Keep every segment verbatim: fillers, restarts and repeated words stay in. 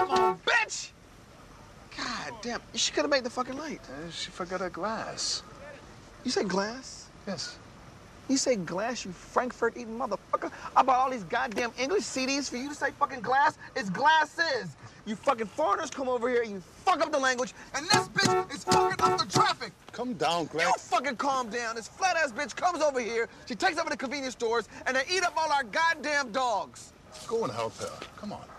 telephone, bitch! God damn, she could have made the fucking light. Uh, she forgot her glass. You say glass? Yes. You say glass, you Frankfurt-eating motherfucker? I bought all these goddamn English C Ds for you to say fucking glass? It's glasses. You fucking foreigners come over here and you fuck up the language, and this bitch is fucking up the traffic. Come down, Greg. You fucking calm down. This flat-ass bitch comes over here, she takes over the convenience stores, and they eat up all our goddamn dogs. Go and help her. Come on.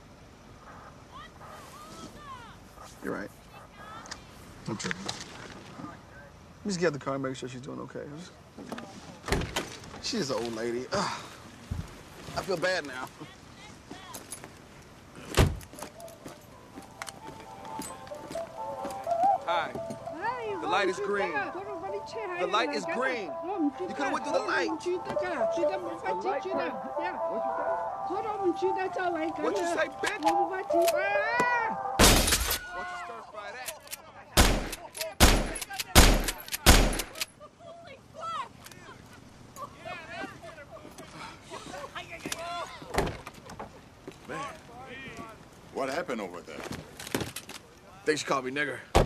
You're right. I'm tripping. Let me just get out the car and make sure she's doing okay. She's an old lady. Ugh. I feel bad now. Hi. Hi. The light is green. The light is green. You could have went through the light. What you say, bitch? What you stir fry that? Man, what happened over there? They should call me nigger.